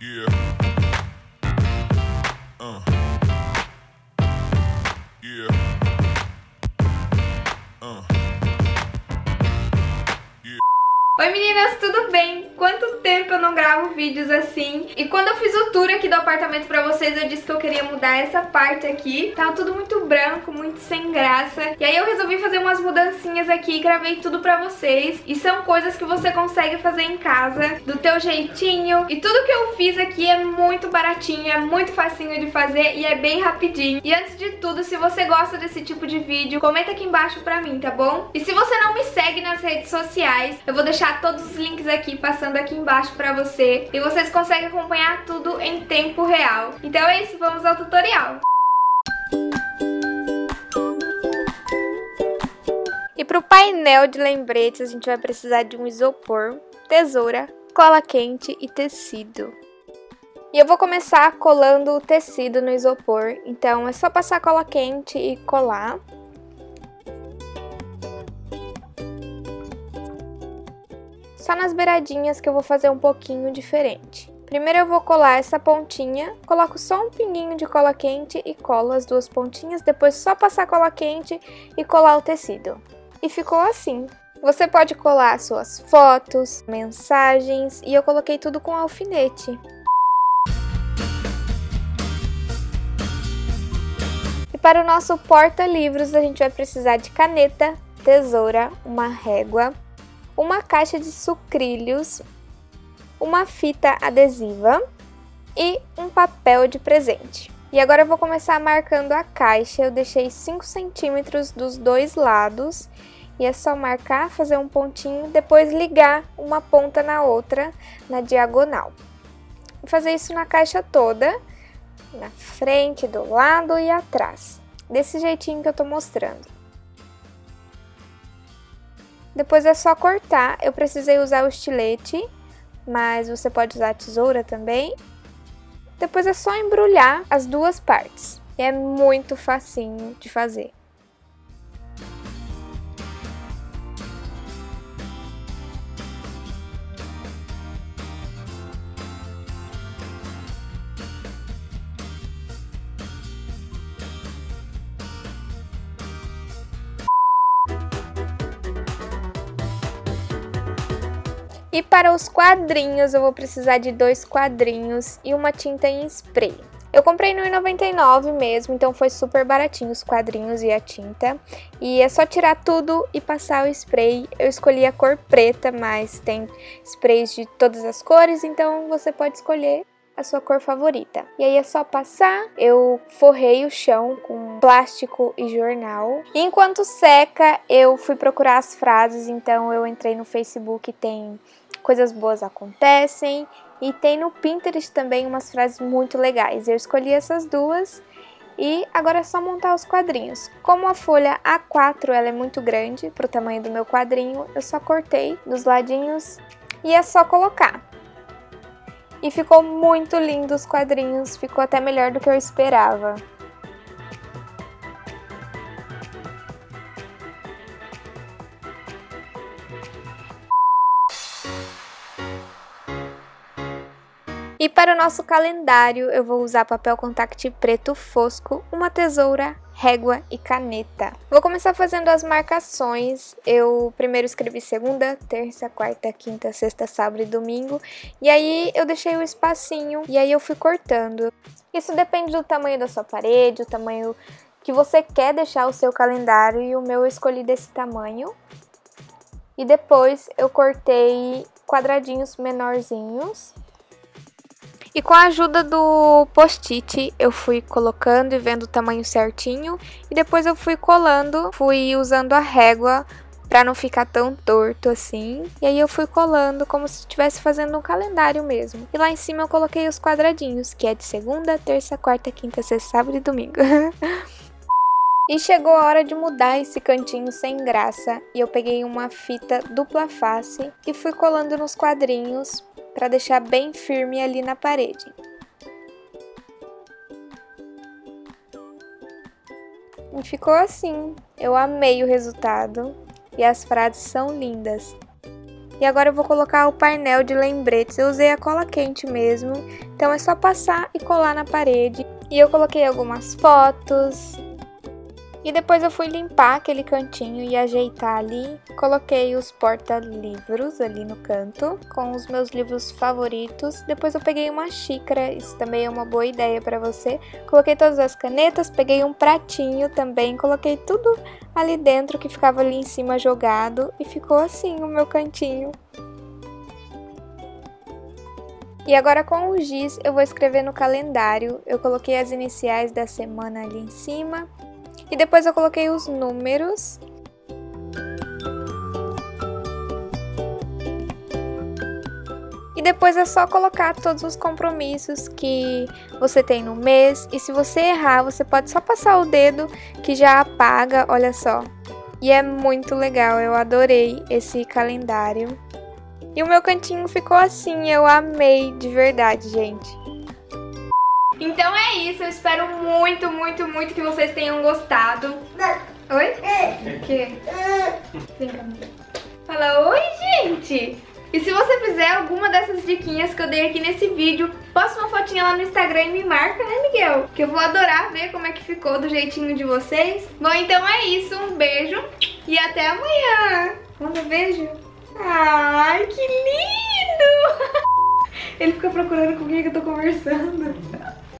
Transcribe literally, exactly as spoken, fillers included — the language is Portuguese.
Yeah. Uh. Yeah. Uh. Oi meninas, tudo bem? Quanto tempo eu não gravo vídeos assim? E quando eu fiz o tour aqui do apartamento pra vocês, eu disse que eu queria mudar essa parte aqui. Tava tudo muito branco, muito sem graça. E aí eu resolvi fazer umas mudancinhas aqui e gravei tudo pra vocês. E são coisas que você consegue fazer em casa, do teu jeitinho. E tudo que eu fiz aqui é muito baratinho, é muito facinho de fazer e é bem rapidinho. E antes de tudo, se você gosta desse tipo de vídeo, comenta aqui embaixo pra mim, tá bom? E se você não me segue nas redes sociais, eu vou deixar todos os links aqui, passando aqui embaixo pra você, e vocês conseguem acompanhar tudo em tempo real. Então é isso, vamos ao tutorial! E pro painel de lembretes a gente vai precisar de um isopor, tesoura, cola quente e tecido. E eu vou começar colando o tecido no isopor, então é só passar cola quente e colar. Só nas beiradinhas que eu vou fazer um pouquinho diferente. Primeiro eu vou colar essa pontinha, coloco só um pinguinho de cola quente e colo as duas pontinhas, depois só passar cola quente e colar o tecido. E ficou assim. Você pode colar suas fotos, mensagens, e eu coloquei tudo com alfinete. E para o nosso porta-livros a gente vai precisar de caneta, tesoura, uma régua, uma caixa de sucrilhos, uma fita adesiva e um papel de presente. E agora eu vou começar marcando a caixa. Eu deixei cinco centímetros dos dois lados e é só marcar, fazer um pontinho, depois ligar uma ponta na outra na diagonal. Vou fazer isso na caixa toda, na frente, do lado e atrás, desse jeitinho que eu tô mostrando. Depois é só cortar. Eu precisei usar o estilete, mas você pode usar a tesoura também. Depois é só embrulhar as duas partes. E é muito facinho de fazer. E para os quadrinhos, eu vou precisar de dois quadrinhos e uma tinta em spray. Eu comprei no um e noventa e nove mesmo, então foi super baratinho os quadrinhos e a tinta. E é só tirar tudo e passar o spray. Eu escolhi a cor preta, mas tem sprays de todas as cores, então você pode escolher a sua cor favorita. E aí é só passar. Eu forrei o chão com plástico e jornal. E enquanto seca, eu fui procurar as frases, então eu entrei no Facebook, tem coisas boas acontecem, e tem no Pinterest também umas frases muito legais. Eu escolhi essas duas e agora é só montar os quadrinhos. Como a folha A quatro ela é muito grande para o tamanho do meu quadrinho, eu só cortei dos ladinhos e é só colocar. E ficou muito lindo os quadrinhos, ficou até melhor do que eu esperava. E para o nosso calendário, eu vou usar papel contact preto fosco, uma tesoura, régua e caneta. Vou começar fazendo as marcações. Eu primeiro escrevi segunda, terça, quarta, quinta, sexta, sábado e domingo. E aí eu deixei o espacinho e aí eu fui cortando. Isso depende do tamanho da sua parede, o tamanho que você quer deixar o seu calendário. E o meu eu escolhi desse tamanho. E depois eu cortei quadradinhos menorzinhos. E com a ajuda do post-it, eu fui colocando e vendo o tamanho certinho. E depois eu fui colando, fui usando a régua pra não ficar tão torto assim. E aí eu fui colando como se estivesse fazendo um calendário mesmo. E lá em cima eu coloquei os quadradinhos, que é de segunda, terça, quarta, quinta, sexta, sábado e domingo. E chegou a hora de mudar esse cantinho sem graça. E eu peguei uma fita dupla face e fui colando nos quadrinhos para deixar bem firme ali na parede. E ficou assim. Eu amei o resultado e as frases são lindas. E agora eu vou colocar o painel de lembretes. Eu usei a cola quente mesmo, então é só passar e colar na parede. E eu coloquei algumas fotos. E depois eu fui limpar aquele cantinho e ajeitar ali. Coloquei os porta-livros ali no canto, com os meus livros favoritos. Depois eu peguei uma xícara, isso também é uma boa ideia para você. Coloquei todas as canetas, peguei um pratinho também, coloquei tudo ali dentro que ficava ali em cima jogado. E ficou assim o meu cantinho. E agora com o giz eu vou escrever no calendário. Eu coloquei as iniciais da semana ali em cima. E depois eu coloquei os números. E depois é só colocar todos os compromissos que você tem no mês. E se você errar, você pode só passar o dedo que já apaga, olha só. E é muito legal, eu adorei esse calendário. E o meu cantinho ficou assim, eu amei de verdade, gente. Então é isso, eu espero muito, muito, muito que vocês tenham gostado. Oi? O quê? Vem cá. Fala oi, gente! E se você fizer alguma dessas diquinhas que eu dei aqui nesse vídeo, posta uma fotinha lá no Instagram e me marca, né, Miguel? Que eu vou adorar ver como é que ficou do jeitinho de vocês. Bom, então é isso, um beijo e até amanhã. Manda um beijo. Ai, que lindo! Ele fica procurando com quem que eu tô conversando.